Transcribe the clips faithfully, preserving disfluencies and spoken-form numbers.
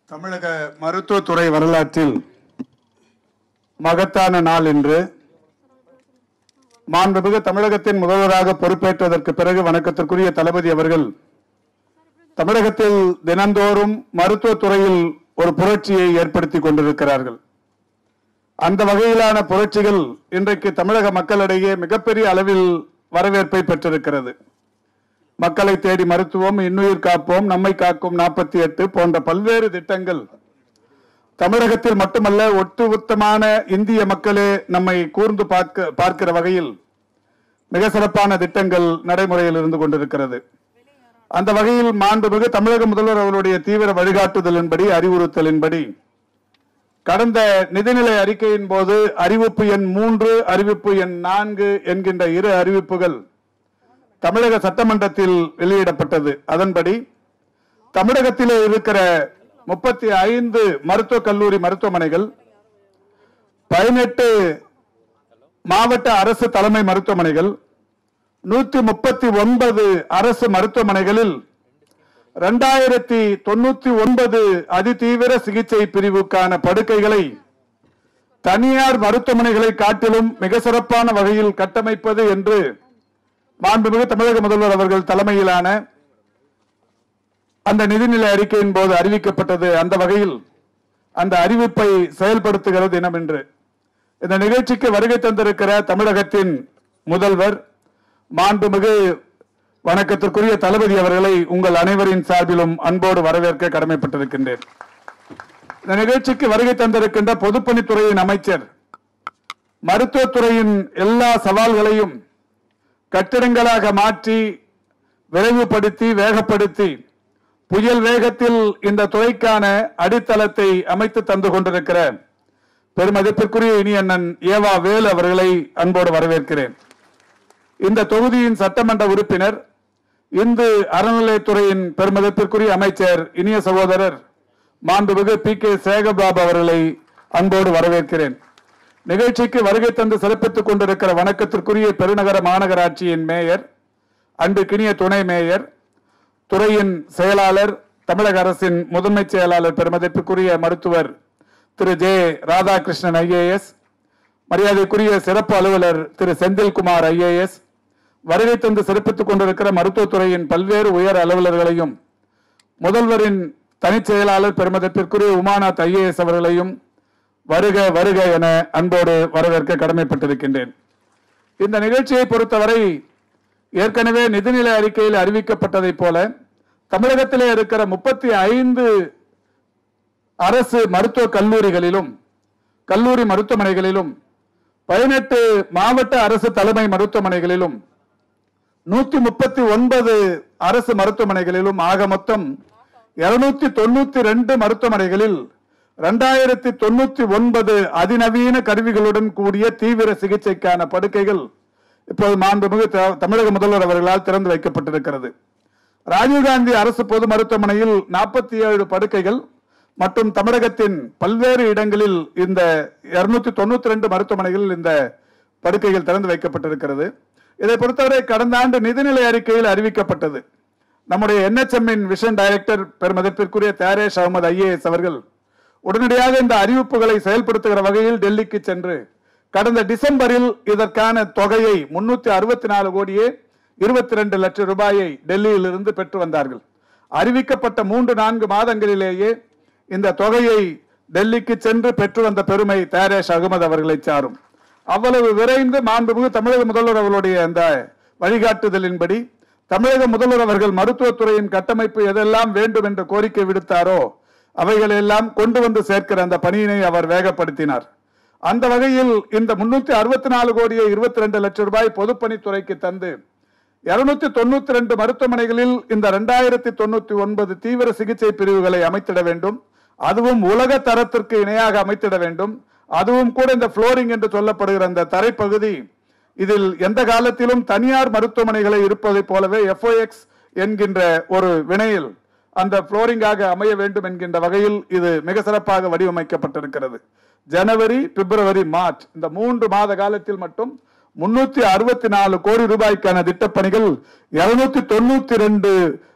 தமிழக மருத்துவத்துறை வரலாற்றில் மகத்தான நாள் என்று மாண்புமிகு தமிழகத்தின் முதல்வராக பொறுப்பேற்றதற்கு பிறகு வணக்கத்திற்குரிய தளபதி அவர்கள் தமிழகத்தில் தினந்தோறும் மருத்துவத்துறையில் ஒரு புரட்சியை ஏற்படுத்தி கொண்டிருக்கிறார்கள். அந்த வகையிலான புரட்சிகள் இன்றைக்கு தமிழக மக்களிடையே மிகப்பெரிய அளவில் வரவேற்பை பெற்றிருக்கிறது. மக்களை தேடி மருத்துவம், இன்னுயிர் காப்போம், நம்மை காக்கும் நாற்பத்தி எட்டு போன்ற பல்வேறு திட்டங்கள் தமிழகத்தில் மட்டுமல்ல ஒட்டுமொத்தமான இந்திய மக்களே நம்மை கூர்ந்து பார்க்க பார்க்கிற வகையில் மிக சிறப்பான திட்டங்கள் நடைமுறையில் இருந்து கொண்டிருக்கிறது. அந்த வகையில் மாண்புமிகு தமிழக முதல்வர் அவருடைய தீவிர வழிகாட்டுதலின்படி, அறிவுறுத்தலின்படி கடந்த நிதிநிலை அறிக்கையின் போது அறிவிப்பு எண் மூன்று, அறிவிப்பு எண் நான்கு என்கின்ற இரு அறிவிப்புகள் தமிழக சட்டமன்றத்தில் வெளியிடப்பட்டது. அதன்படி தமிழகத்திலே இருக்கிற முப்பத்தி ஐந்து மருத்துவக் கல்லூரி மருத்துவமனைகள், பதினெட்டு மாவட்ட அரசு தலைமை மருத்துவமனைகள், நூத்தி முப்பத்தி ஒன்பது அரசு மருத்துவமனைகளில் இரண்டாயிரத்தி தொண்ணூத்தி ஒன்பது அதிதீவிர சிகிச்சை பிரிவுக்கான படுக்கைகளை தனியார் மருத்துவமனைகளை காட்டிலும் மிக சிறப்பான வகையில் கட்டமைப்பது என்று மாண்புமிகு தமிழக முதல்வர் அவர்கள் தலைமையிலான அந்த நிதிநிலை அறிக்கையின் போது அறிவிக்கப்பட்டது. அந்த வகையில் அந்த அறிவிப்பை செயல்படுத்துகிற தினம் என்று இந்த நிகழ்ச்சிக்கு வருகை தந்திருக்கிற தமிழகத்தின் முதல்வர் மாண்புமிகு வணக்கத்திற்குரிய தளபதி அவர்களை உங்கள் அனைவரின் சார்பிலும் அன்போடு வரவேற்க கடமைப்பட்டிருக்கின்றேன். இந்த நிகழ்ச்சிக்கு வருகை தந்திருக்கின்ற பொதுப்பணித்துறையின் அமைச்சர் மருத்துவத்துறையின் எல்லா சவால்களையும் கட்டிடங்களாக மாற்றி விரைவுபடுத்தி வேகப்படுத்தி புயல் வேகத்தில் இந்த துறைக்கான அடித்தளத்தை அமைத்து தந்து கொண்டிருக்கிற பெருமதிப்பிற்குரிய இனி அண்ணன் ஏவா வேலு அவர்களை அன்போடு வரவேற்கிறேன். இந்த தொகுதியின் சட்டமன்ற உறுப்பினர், இந்து அறநிலையத்துறையின் பெருமதிப்பிற்குரிய அமைச்சர் இனிய சகோதரர் மாண்புமிகு பி கே சேகபாபு அவர்களை அன்போடு வரவேற்கிறேன். நிகழ்ச்சிக்கு வருகை தந்து சிறப்பித்துக் கொண்டிருக்கிற வணக்கத்திற்குரிய பெருநகர மாநகராட்சியின் மேயர், அன்புக்கினிய துணை மேயர், துறையின் செயலாளர், தமிழக அரசின் முதன்மை செயலாளர் பெருமதிப்புக்குரிய மருத்துவர் திரு ஜே ராதாகிருஷ்ணன் ஐஏஎஸ், மரியாதைக்குரிய சிறப்பு அலுவலர் திரு செந்தில்குமார் ஐஏஎஸ், வருகை தந்து சிறப்பித்துக் கொண்டிருக்கிற மருத்துவத்துறையின் பல்வேறு உயர் அலுவலர்களையும், முதல்வரின் தனிச் செயலாளர் பெருமதிப்பிற்குரிய உமாநாத் ஐஏஎஸ் அவர்களையும் வருக வருக என அன்போடு வரவேற்க கடமைப்பட்டிருக்கின்றேன். இந்த நிகழ்ச்சியை பொறுத்தவரை ஏற்கனவே நிதிநிலை அறிக்கையில் அறிவிக்கப்பட்டதை போல தமிழகத்திலே இருக்கிற முப்பத்தி ஐந்து அரசு மருத்துவக் கல்லூரிகளிலும் கல்லூரி மருத்துவமனைகளிலும் பதினெட்டு மாவட்ட அரசு தலைமை மருத்துவமனைகளிலும் நூத்தி முப்பத்தி ஒன்பது அரசு மருத்துவமனைகளிலும் ஆக மொத்தம் இருநூத்தி தொண்ணூத்தி ரெண்டு மருத்துவமனைகளில் இரண்டாயிரத்தி தொண்ணூத்தி ஒன்பது அதிநவீன கருவிகளுடன் கூடிய தீவிர சிகிச்சைக்கான படுக்கைகள் இப்போது மாண்புமிகு தமிழக முதல்வர் அவர்களால் திறந்து வைக்கப்பட்டிருக்கிறது. ராஜீவ்காந்தி அரசு பொது மருத்துவமனையில் நாற்பத்தி ஏழு படுக்கைகள் மற்றும் தமிழகத்தின் பல்வேறு இடங்களில் இந்த இருநூத்தி தொண்ணூத்தி ரெண்டு மருத்துவமனைகளில் இந்த படுக்கைகள் திறந்து வைக்கப்பட்டிருக்கிறது. இதை பொறுத்தவரை கடந்த ஆண்டு நிதிநிலை அறிக்கையில் அறிவிக்கப்பட்டது. நம்முடைய என்எச்எம்மின் விஷன் டைரக்டர் பெருமதிப்பிற்குரிய தாரேஷ் அகமது ஐஏஎஸ் அவர்கள் உடனடியாக இந்த அறிவிப்புகளை செயல்படுத்துகிற வகையில் டெல்லிக்கு சென்று கடந்த டிசம்பரில் இதற்கான தொகையை முன்னூத்தி அறுபத்தி நாலு கோடியே இருபத்தி ரெண்டு லட்சம் ரூபாயை டெல்லியில் இருந்து பெற்று வந்தார்கள். அறிவிக்கப்பட்ட மூன்று நான்கு மாதங்களிலேயே இந்த தொகையை டெல்லிக்கு சென்று பெற்று வந்த பெருமை தாரேஷ் அகமது அவர்களை சாரும். அவ்வளவு விரைந்து மாண்புமிகு தமிழக முதல்வர் அவர்களுடைய அந்த வழிகாட்டுதலின்படி தமிழக முதல்வர் அவர்கள் மருத்துவத்துறையின் கட்டமைப்பு எதெல்லாம் வேண்டும் என்று கோரிக்கை விடுத்தாரோ அவைகளெல்லாம் கொண்டு வந்து சேர்க்கிற அந்த பணியினை அவர் வேகப்படுத்தினார். அந்த வகையில் இந்த முன்னூத்தி அறுபத்தி நாலு கோடியே இருபத்தி ரெண்டு லட்சம் ரூபாய் பொதுப்பணித்துறைக்கு தந்து இருநூத்தி தொண்ணூத்தி ரெண்டு மருத்துவமனைகளில் இந்த இரண்டாயிரத்தி தொண்ணூத்தி ஒன்பது தீவிர சிகிச்சை பிரிவுகளை அமைத்திட வேண்டும். அதுவும் உலக தரத்திற்கு இணையாக அமைத்திட வேண்டும். அதுவும் கூட இந்த புளோரிங் என்று சொல்லப்படுகிற அந்த தரைப்பகுதி, இதில் எந்த காலத்திலும் தனியார் மருத்துவமனைகளை இருப்பதை போலவே எஃப்ஓஎக்ஸ் என்கின்ற ஒரு வினையில் அந்த புளோரிங்காக அமைய வேண்டும் என்கின்ற வகையில் இது மிக சிறப்பாக வடிவமைக்கப்பட்டிருக்கிறது. ஜனவரி, பிப்ரவரி, மார்ச் இந்த மூன்று மாத காலத்தில் மட்டும் முன்னூத்தி அறுபத்தி நாலு கோடி ரூபாய்க்கான திட்டப்பணிகள் இருநூத்தி தொண்ணூத்தி ரெண்டு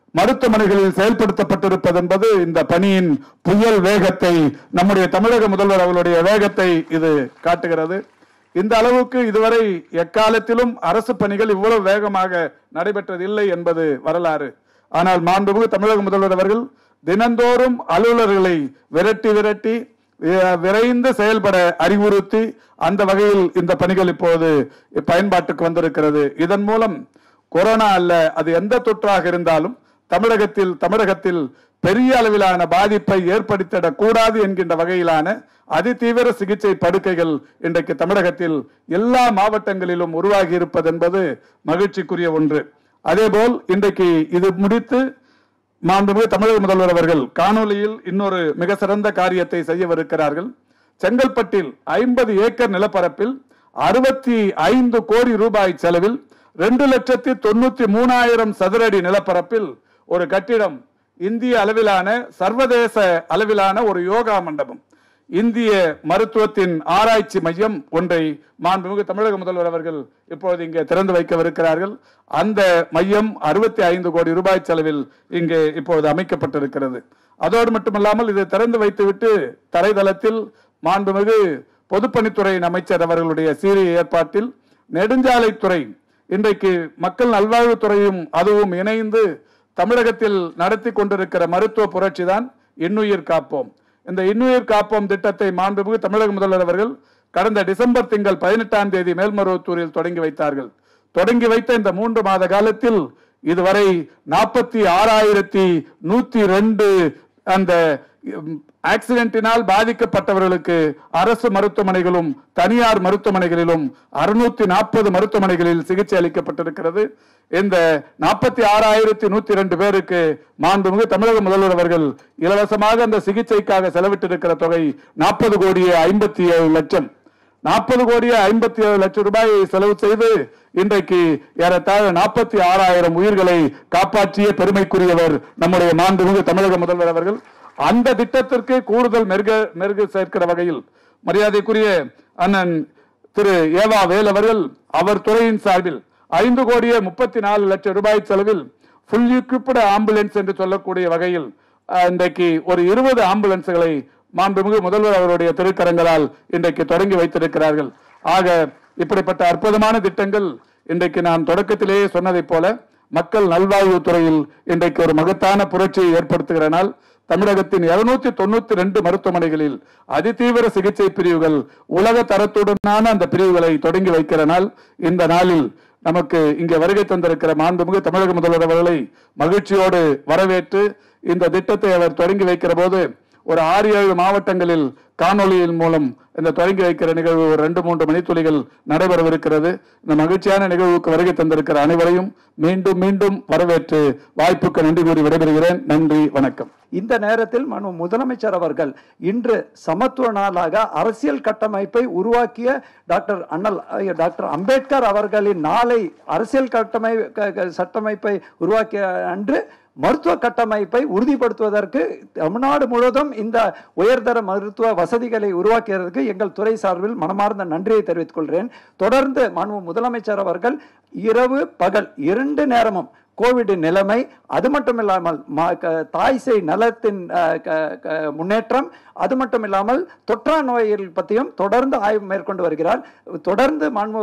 மருத்துவமனைகளில் செயல்படுத்தப்பட்டிருப்பது என்பது இந்த பணியின் புயல் வேகத்தை, நம்முடைய தமிழக முதல்வர் அவர்களுடைய வேகத்தை இது காட்டுகிறது. இந்த அளவுக்கு இதுவரை எக்காலத்திலும் அரசு பணிகள் இவ்வளவு வேகமாக நடைபெற்றதில்லை என்பது வரலாறு. ஆனால் மாண்புமிகு தமிழக முதல்வர் அவர்கள் தினந்தோறும் அலுவலர்களை விரட்டி விரட்டி விரைந்து செயல்பட அறிவுறுத்தி அந்த வகையில் இந்த பணிகள் இப்போது பயன்பாட்டுக்கு வந்திருக்கிறது. இதன் மூலம் கொரோனா அல்ல, அது எந்த தொற்றாக இருந்தாலும் தமிழகத்தில் தமிழகத்தில் பெரிய அளவிலான பாதிப்பை ஏற்படுத்திடக் கூடாது என்கின்ற வகையிலான அதிதீவிர சிகிச்சை படுக்கைகள் இன்றைக்கு தமிழகத்தில் எல்லா மாவட்டங்களிலும் உருவாகி இருப்பது என்பது மகிழ்ச்சிக்குரிய ஒன்று. அதேபோல் இன்றைக்கு இது முடித்து மாண்புமிகு தமிழக முதல்வர் அவர்கள் காணொலியில் இன்னொரு மிக சிறந்த காரியத்தை செய்யவிருக்கிறார்கள். செங்கல்பட்டில் ஐம்பது ஏக்கர் நிலப்பரப்பில் அறுபத்தி ஐந்து கோடி ரூபாய் செலவில் ரெண்டு லட்சத்தி தொண்ணூத்தி மூணாயிரம் சதுரடி நிலப்பரப்பில் ஒரு கட்டிடம், இந்திய அளவிலான சர்வதேச அளவிலான ஒரு யோகா மண்டபம், இந்திய மருத்துவத்தின் ஆராய்ச்சி மையம் ஒன்றை மாண்புமிகு தமிழக முதல்வர் அவர்கள் இப்போது இங்கே திறந்து வைக்கவிருக்கிறார்கள். அந்த மையம் அறுபத்தி ஐந்து கோடி ரூபாய் செலவில் இங்கே இப்போது அமைக்கப்பட்டிருக்கிறது. அதோடு மட்டுமல்லாமல் இது திறந்து வைத்துவிட்டு தரைதளத்தில் மாண்புமிகு பொதுப்பணித்துறையின் அமைச்சர் அவர்களுடைய சீரிய ஏற்பாட்டில் நெடுஞ்சாலைத்துறை, இன்றைக்கு மக்கள் நல்வாழ்வுத்துறையும் அதுவும் இணைந்து தமிழகத்தில் நடத்தி கொண்டிருக்கிற மருத்துவ புரட்சி தான் இன்னுயிர் காப்போம். இந்த இன்னுயிர் காப்போம் திட்டத்தை மாண்புமிகு தமிழக முதல்வர் அவர்கள் கடந்த டிசம்பர் திங்கள் பதினெட்டாம் தேதி மேல்மருவத்தூரில் தொடங்கி வைத்தார்கள். தொடங்கி வைத்த இந்த மூன்று மாத காலத்தில் இதுவரை நாற்பத்தி ஆறாயிரத்தி நூத்தி ரெண்டு அந்த ஆக்சிடென்டினால் பாதிக்கப்பட்டவர்களுக்கு அரசு மருத்துவமனைகளும் தனியார் மருத்துவமனைகளிலும் அறுநூத்தி நாற்பது மருத்துவமனைகளில் சிகிச்சை அளிக்கப்பட்டிருக்கிறது. இந்த நாற்பத்தி ஆறாயிரத்தி நூத்தி ரெண்டு பேருக்கு மாண்புமிகு தமிழக முதல்வர் அவர்கள் இலவசமாக அந்த சிகிச்சைக்காக செலவிட்டிருக்கிற தொகை நாற்பது கோடியே ஐம்பத்தி ஏழு லட்சம் நாற்பது கோடியே ஐம்பத்தி ஏழு லட்சம் ரூபாயை செலவு செய்து இன்றைக்கு ஏறத்தாழ நாற்பத்தி ஆறாயிரம் உயிர்களை காப்பாற்றிய பெருமைக்குரியவர் நம்முடைய மாண்புமிகு தமிழக முதல்வர் அவர்கள். அந்த திட்டத்திற்கு கூடுதல் மெருக மெருகு சேர்க்கிற வகையில் மரியாதைக்குரிய அண்ணன் திரு ஏவா வேல் அவர்கள் அவர் துறையின் சார்பில் ஐந்து கோடியே முப்பத்தி நாலு லட்சம் ரூபாய் செலவில் ஃபுல் எக்யூப்டு ஆம்புலன்ஸ் என்று சொல்லக்கூடிய வகையில் இன்றைக்கு ஒரு இருபது ஆம்புலன்ஸ்களை மாண்புமிகு முதல்வர் அவருடைய திருக்கரங்களால் இன்றைக்கு தொடங்கி வைத்திருக்கிறார்கள். ஆக இப்படிப்பட்ட அற்புதமான திட்டங்கள் இன்றைக்கு நான் தொடக்கத்திலேயே சொன்னதை போல மக்கள் நல்வாழ்வு துறையில் இன்றைக்கு ஒரு மகத்தான புரட்சியை ஏற்படுத்துகிறனால் தமிழகத்தின் இருநூத்தி தொண்ணூத்தி ரெண்டு மருத்துவமனைகளில் அதிதீவிர சிகிச்சை பிரிவுகள் உலக தரத்துடனான அந்த பிரிவுகளை தொடங்கி வைக்கிறனால் இந்த நாளில் நமக்கு இங்கே வருகை தந்திருக்கிற மாண்புமிகு தமிழக முதல்வர் அவர்களை மகிழ்ச்சியோடு வரவேற்று இந்த திட்டத்தை அவர் தொடங்கி வைக்கிற போது ஒரு ஆறு ஏழு மாவட்டங்களில் காணொலியின் மூலம் இந்த தொடங்கி வைக்கிற நிகழ்வு ஒரு ரெண்டு மூன்று மணித்துளிகள் நடைபெறவிருக்கிறது. இந்த மகிழ்ச்சியான நிகழ்வுக்கு வருகை தந்திருக்கிற அனைவரையும் மீண்டும் மீண்டும் வரவேற்று வாய்ப்புக்கு நன்றி கூறி விடைபெறுகிறேன். நன்றி, வணக்கம். இந்த நேரத்தில் மனு முதலமைச்சர் அவர்கள் இன்று சமத்துவ நாளாக அரசியல் கட்டமைப்பை உருவாக்கிய டாக்டர் அண்ணல் டாக்டர் அம்பேத்கர் அவர்களின் நாளை அரசியல் கட்டமை சட்டமைப்பை உருவாக்கிய அன்று மருத்துவ கட்டமைப்பை உறுதிப்படுத்துவதற்கு தமிழ்நாடு முழுவதும் இந்த உயர்தர மருத்துவ வசதிகளை உருவாக்குவதற்கு எங்கள் துறை சார்பில் மனமார்ந்த நன்றியை தெரிவித்துக் கொள்கிறேன். தொடர்ந்து மாண்பு முதலமைச்சர் அவர்கள் இரவு பகல் இரண்டு நேரமும் கோவிட் நிலைமை, அது மட்டும் இல்லாமல் தாய் சேய் நலத்தின் முன்னேற்றம், அது மட்டும் இல்லாமல் தொற்றா நோய்கள் பற்றியும் தொடர்ந்து ஆய்வு மேற்கொண்டு வருகிறார். தொடர்ந்து மாண்பு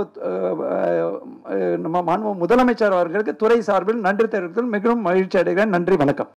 மாண்பு முதலமைச்சர் அவர்களுக்கு துறை சார்பில் நன்றி தெரிவித்து மிகவும் மகிழ்ச்சி அடைகிறேன். நன்றி, வணக்கம்.